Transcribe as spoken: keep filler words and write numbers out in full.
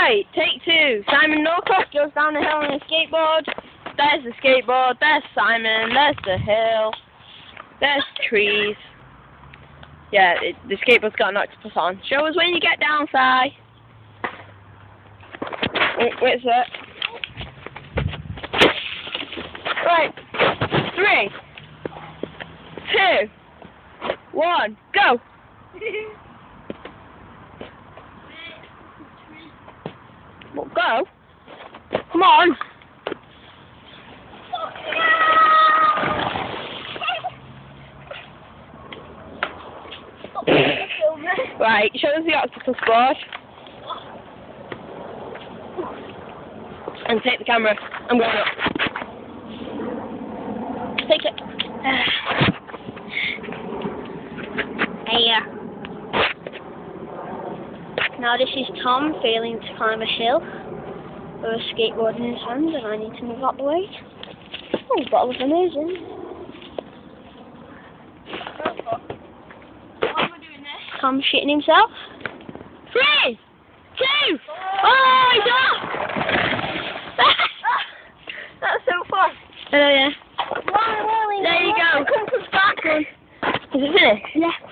Right, take two. Simon Norcross goes down the hill on a skateboard. There's the skateboard, there's Simon, there's the hill, there's trees. Yeah, it, the skateboard's got an octopus on. Show us when you get down, Si. Wait, wait a sec. Right, three, two, one, go! Well, go. Come on. Right, show us the octopus board. And take the camera. I'm going up. Take it. Hey, now this is Tom failing to climb a hill with a skateboard in his hand, and I need to move out the way. Oh, that was amazing. Tom shitting himself. Three, two, oh, he's off! That's so fun. Oh yeah. There you go. Come back. Is it finished? Yeah.